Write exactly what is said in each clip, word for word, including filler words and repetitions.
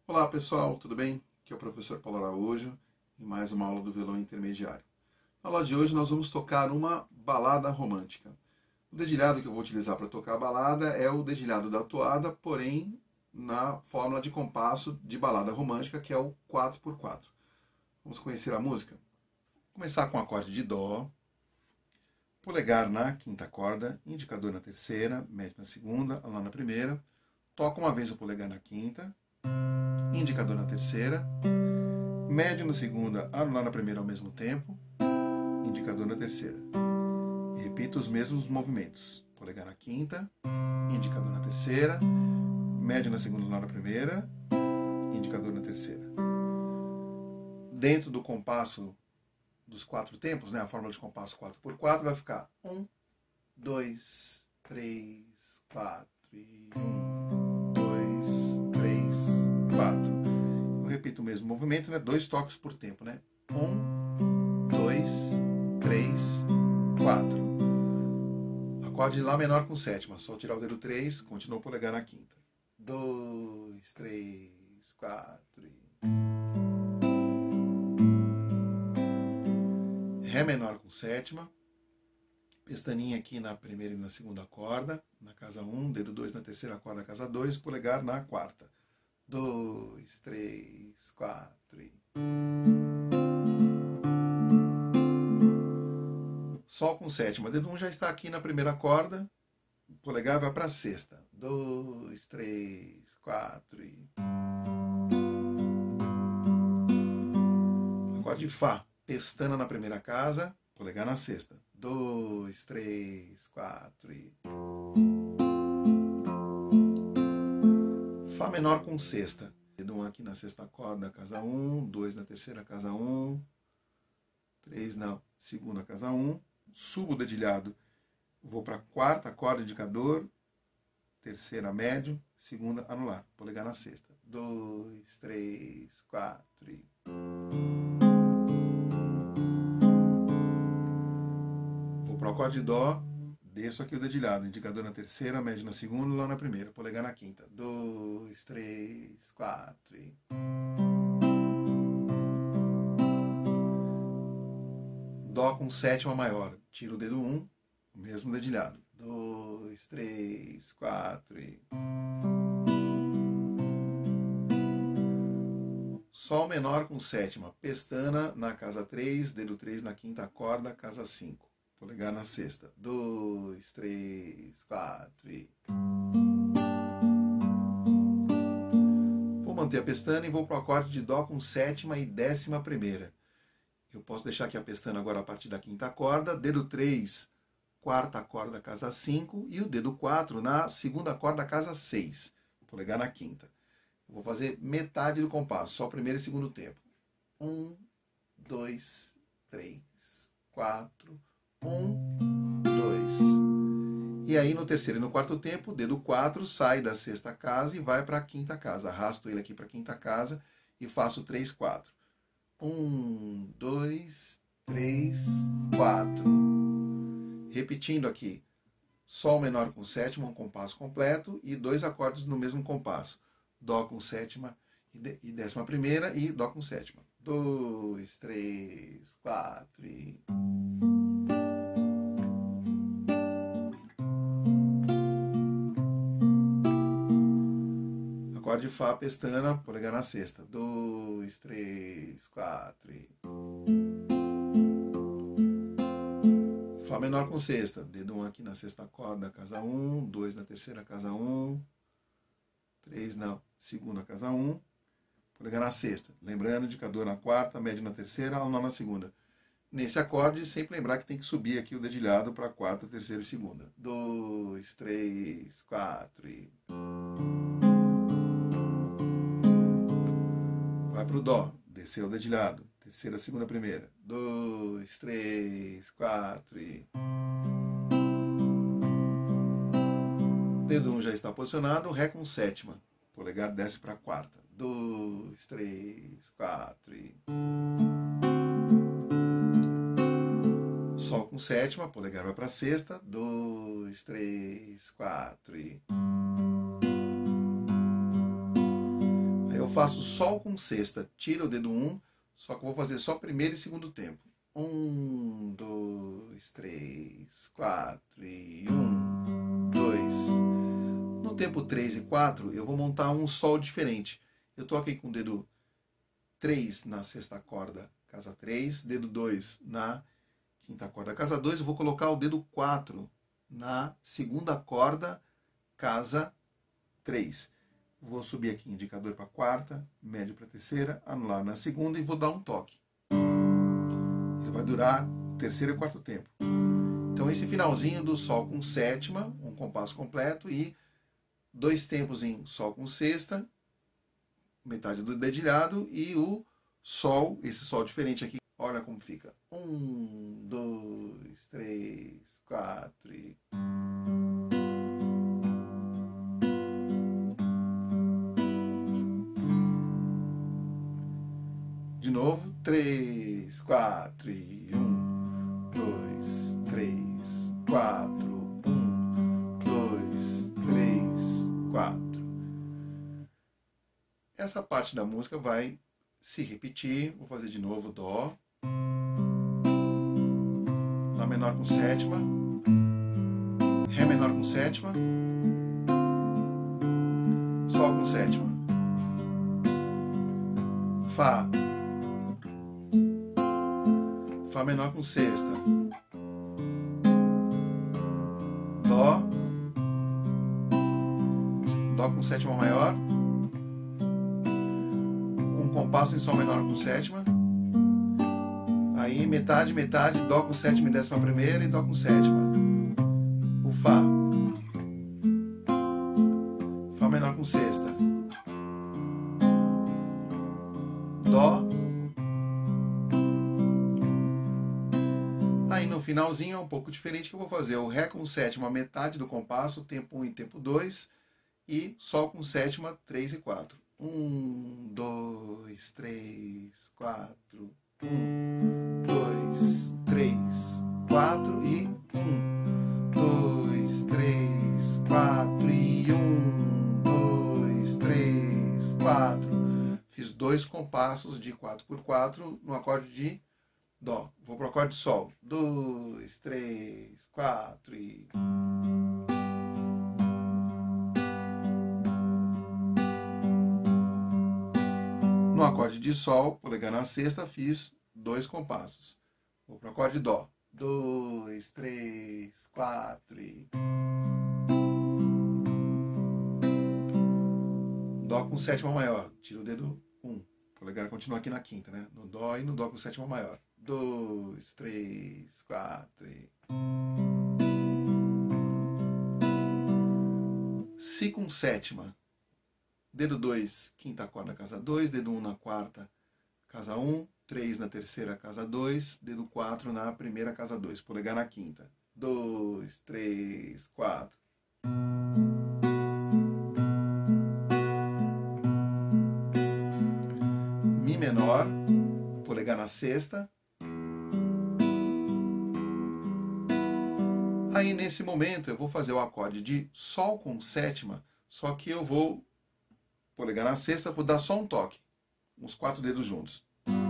Olá pessoal, tudo bem? Aqui é o professor Paulo Araújo em mais uma aula do violão intermediário. Na aula de hoje nós vamos tocar uma balada romântica. O dedilhado que eu vou utilizar para tocar a balada é o dedilhado da toada, porém na fórmula de compasso de balada romântica, que é o quatro por quatro. Vamos conhecer a música? Vou começar com o acorde de Dó, polegar na quinta corda, indicador na terceira, médio na segunda, Lá na primeira. Toco uma vez o polegar na quinta, indicador na terceira, médio na segunda, Lá na primeira ao mesmo tempo, indicador na terceira. E repito os mesmos movimentos. Polegar na quinta, indicador na terceira, médio na segunda, Lá na primeira, indicador na terceira. Dentro do compasso dos quatro tempos, né, a fórmula de compasso quatro por quatro, vai ficar um, dois, três, quatro e um, dois, três, quatro. Eu repito o mesmo movimento, né, dois toques por tempo, né? um, dois, três, quatro. Acorde de Lá menor com sétima, só tirar o dedo três, continua o polegar na quinta. dois, três, quatro e... Ré menor com sétima, pestaninha aqui na primeira e na segunda corda, na casa um, dedo dois na terceira corda, casa dois, polegar na quarta. dois, três, quatro e... Sol com sétima, dedo um já está aqui na primeira corda, polegar vai para a sexta. dois, três, quatro e... Acorde de Fá. Pestana na primeira casa, polegar na sexta. dois, três, quatro e... Fá menor com sexta. Dedo um aqui na sexta corda, casa um. dois na terceira, casa um. três na segunda, casa um. Subo o dedilhado. Vou para a quarta corda, indicador. Terceira, médio. Segunda, anular. Polegar na sexta. dois, três, quatro e... Para o acorde de Dó, desço aqui o dedilhado, indicador na terceira, médio na segunda, Lá na primeira, polegar na quinta. dois, três, quatro e... Dó com sétima maior, tiro o dedo um, o mesmo dedilhado. dois, três, quatro e... Sol menor com sétima, pestana na casa três, dedo três na quinta corda, casa cinco. Polegar na sexta. dois, três, quatro e... Vou manter a pestana e vou para o acorde de Dó com sétima e décima primeira. Eu posso deixar aqui a pestana agora a partir da quinta corda, dedo três, quarta corda, casa cinco, e o dedo quatro na segunda corda, casa seis. Polegar na quinta. Eu vou fazer metade do compasso, só o primeiro e segundo tempo. um, dois, três, quatro... um, dois. E aí no terceiro e no quarto tempo, o dedo quatro sai da sexta casa e vai para a quinta casa. Arrasto ele aqui para a quinta casa e faço três, quatro. um, dois, três, quatro. Repetindo aqui. Sol menor com sétima, um compasso completo e dois acordes no mesmo compasso. Dó com sétima e décima primeira e Dó com sétima. dois, três, quatro e... Acorde de Fá, pestana, polegar na sexta. dois, três, quatro e... Fá menor com sexta. Dedo um aqui na sexta corda, casa um. dois na terceira, casa um. três na segunda, casa um. Polegar na sexta. Lembrando, indicador na quarta, médio na terceira, Lá na segunda. Nesse acorde, sempre lembrar que tem que subir aqui o dedilhado para a quarta, terceira e segunda. dois, três, quatro e... Vai para o Dó, desceu o dedilhado, terceira, segunda, primeira. dois, três, quatro e... Dedo um já está posicionado, Ré com sétima. Polegar desce para a quarta. dois, três, quatro e... Sol com sétima, polegar vai para a sexta. dois, três, quatro e... faço Sol com sexta, tiro o dedo um, só que eu vou fazer só primeiro e segundo tempo. Um, dois, três, quatro e um, dois. No tempo três e quatro, eu vou montar um Sol diferente. Eu toquei com o dedo três na sexta corda, casa três, dedo dois na quinta corda, casa dois, eu vou colocar o dedo quatro na segunda corda, casa três. Vou subir aqui indicador para quarta, médio para terceira, anular na segunda e vou dar um toque. Ele vai durar terceiro e quarto tempo. Então esse finalzinho do Sol com sétima, um compasso completo e dois tempos em Sol com sexta, metade do dedilhado e o Sol, esse Sol diferente aqui, olha como fica. Um, dois, três, quatro e... De novo, três, quatro e um, dois, três, quatro, um, dois, três, quatro. Essa parte da música vai se repetir. Vou fazer de novo Dó, Lá menor com sétima, Ré menor com sétima, Sol com sétima, Fá, Fá menor com sexta, Dó, Dó com sétima maior, um compasso em Sol menor com sétima, aí metade, metade, Dó com sétima e décima primeira e Dó com sétima, o Fá, Fá menor com sexta, Dó, aí no finalzinho é um pouco diferente, que eu vou fazer o Ré com sétima, metade do compasso, tempo um e tempo dois, e Sol com sétima, três e quatro. Um, dois, três, quatro, um, dois, três, quatro e um, dois, três, quatro e um, dois, três, quatro. Fiz dois compassos de quatro por quatro no acorde de Dó. Vou para o acorde de Sol. Dois, três, quatro e... No acorde de Sol, polegar na sexta, fiz dois compassos. Vou para o acorde de Dó. Dois, três, quatro e... Dó com sétima maior. Tiro o dedo um. Polegar continua aqui na quinta, né? No Dó e no Dó com sétima maior. Dois, três, quatro e... Si com sétima. Dedo dois, quinta corda, casa dois. Dedo um na quarta, casa um. três na terceira, casa dois. Dedo quatro na primeira, casa dois. Polegar na quinta. dois, três, quatro. Mi menor. Polegar na sexta. Aí nesse momento eu vou fazer o acorde de Sol com sétima, só que eu vou polegar na sexta, vou dar só um toque, uns quatro dedos juntos.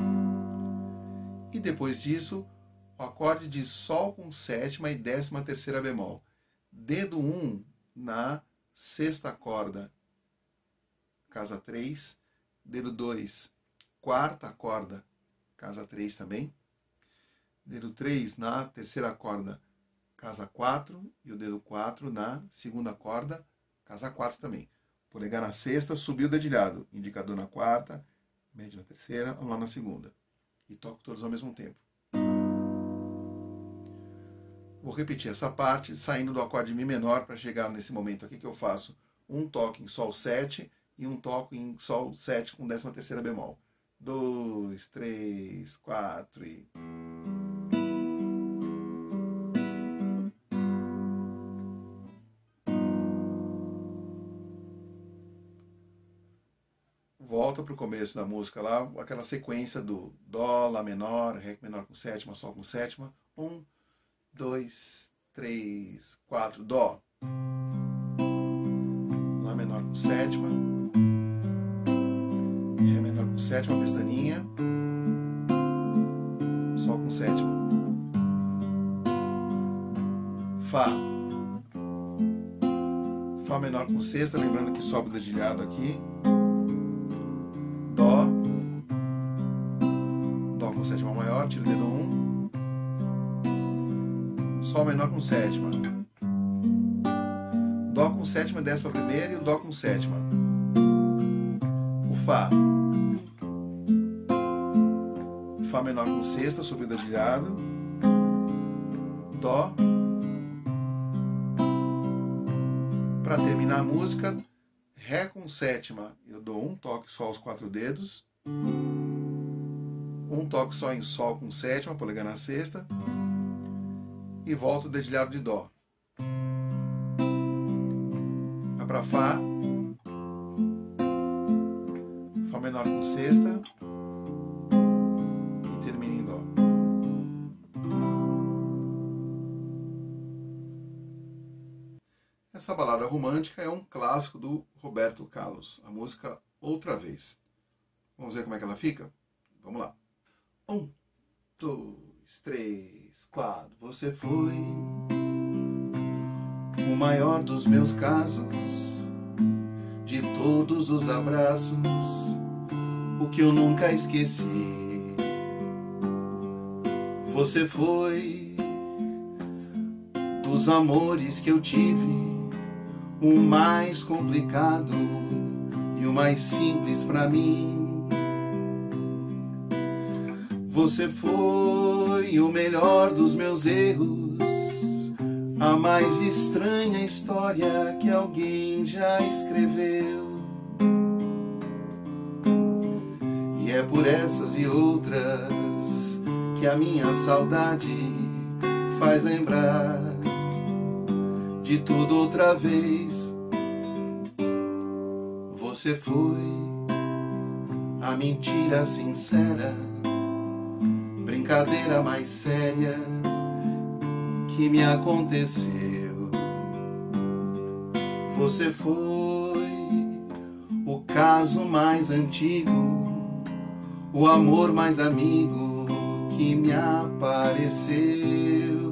E depois disso, o acorde de Sol com sétima e décima terceira bemol. Dedo um na sexta corda, casa três. Dedo dois, quarta corda, casa três também. Dedo três na terceira corda, casa quatro. E o dedo quatro na segunda corda, casa quatro também. Polegar na sexta, subiu o dedilhado. Indicador na quarta, médio na terceira, lá na segunda. E toco todos ao mesmo tempo. Vou repetir essa parte, saindo do acorde Mi menor para chegar nesse momento aqui que eu faço um toque em Sol sete e um toque em Sol sete com décima terceira bemol. Dois, três, quatro e... Volta para o começo da música lá, aquela sequência do Dó, Lá menor, Ré menor com sétima, Sol com sétima. Um, dois, três, quatro, Dó. Lá menor com sétima. sétima, pestaninha, Sol com sétima, Fá, Fá menor com sexta, lembrando que sobe o dedilhado aqui, Dó, Dó com sétima maior, tira o dedo um, Sol menor com sétima, Dó com sétima, desce para a primeira e o Dó com sétima, o Fá, Fá menor com sexta, subiu o dedilhado, Dó. Para terminar a música, Ré com sétima, eu dou um toque só aos quatro dedos, um toque só em Sol com sétima, polegar na sexta, e volto o dedilhado de Dó. Vai para Fá, Fá menor com sexta, e termina em Dó. Essa balada romântica é um clássico do Roberto Carlos, a música Outra Vez. Vamos ver como é que ela fica? Vamos lá. Um, dois, três, quatro. Você foi o maior dos meus casos, de todos os abraços, o que eu nunca esqueci. Você foi dos amores que eu tive, o mais complicado e o mais simples pra mim. Você foi o melhor dos meus erros, a mais estranha história que alguém já escreveu. E é por essas e outras que a minha saudade faz lembrar de tudo outra vez. Você foi a mentira sincera, brincadeira mais séria que me aconteceu. Você foi o caso mais antigo, o amor mais amigo que me apareceu.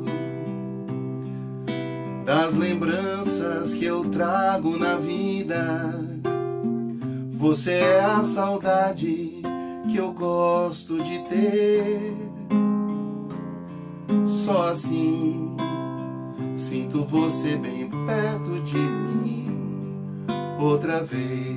Das lembranças que eu trago na vida, você é a saudade que eu gosto de ter. Só assim sinto você bem perto de mim outra vez.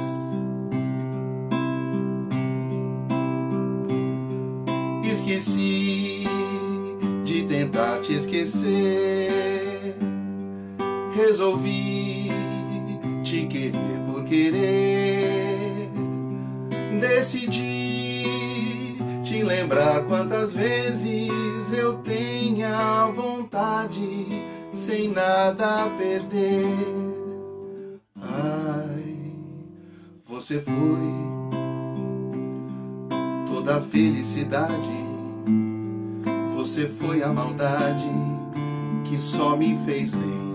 Esqueci de tentar te esquecer, resolvi te querer por querer. Decidi te lembrar quantas vezes eu tenha vontade, sem nada a perder. Ai, você foi toda a felicidade, você foi a maldade que só me fez bem.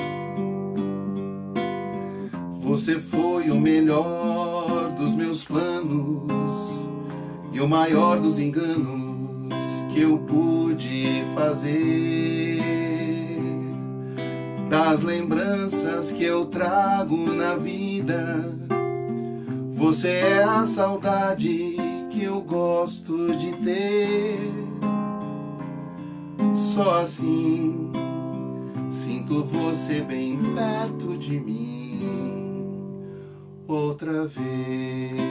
Você foi o melhor dos meus planos e o maior dos enganos que eu pude fazer. Das lembranças que eu trago na vida, você é a saudade que eu gosto de ter. Só assim sinto você bem perto de mim outra vez.